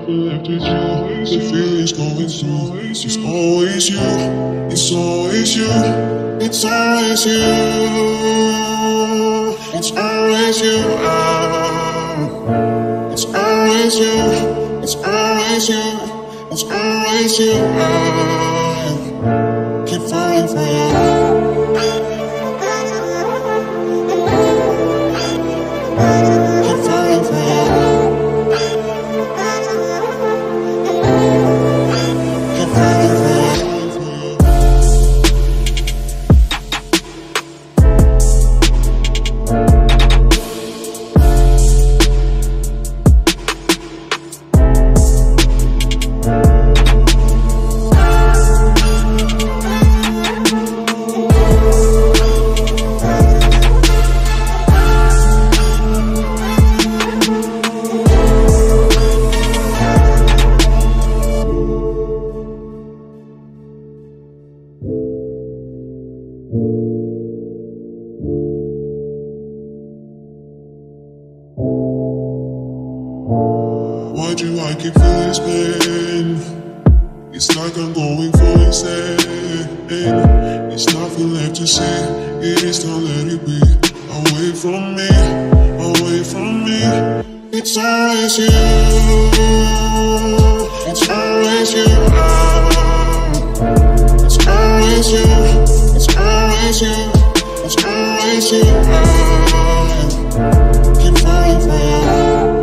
nothing left with you. The feeling's going through. It's always you. It's always you. It's always you. It's always you. It's always you. It's always you. It's always you. Keep falling for you. Why'd you I keep feeling this pain? It's like I'm going for insane. It's nothing left to say. It is time, let it be. Away from me, away from me. It's always you. It's always you. It's always you. It's always you. It's always you. Keep falling for you.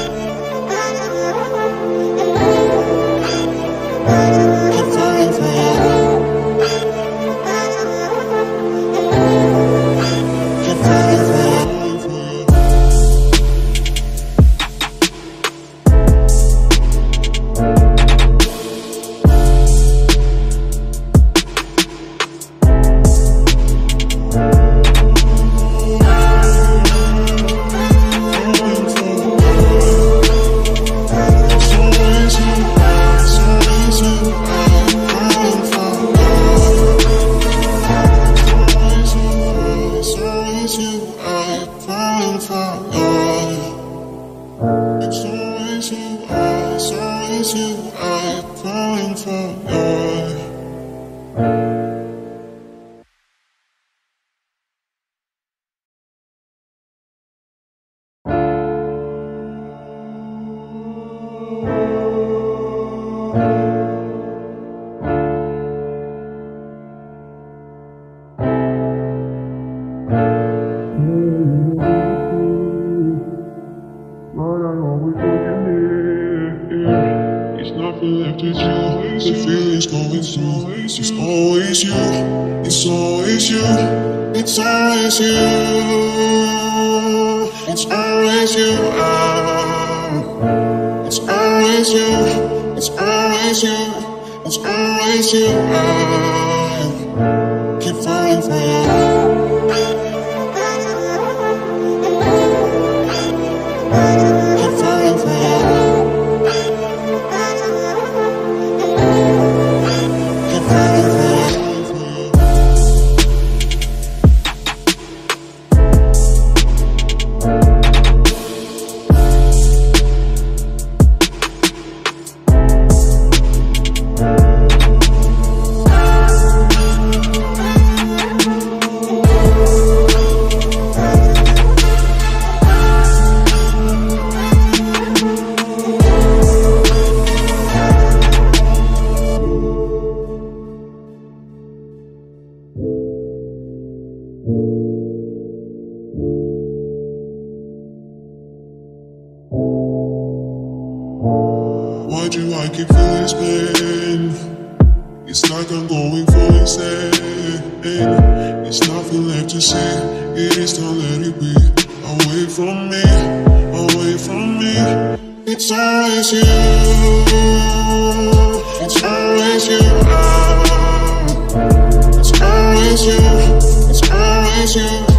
Left with you, the feeling's going through. It's always you, it's always you, it's always you, it's always you, it's always you, it's always you, it's always you. Keep falling for you. Why'd you I keep feeling this pain? It's like I'm going for insane. It's nothing left to say. It is time, let it be. Away from me, away from me. It's always you. It's always you. It's always you. It's always you.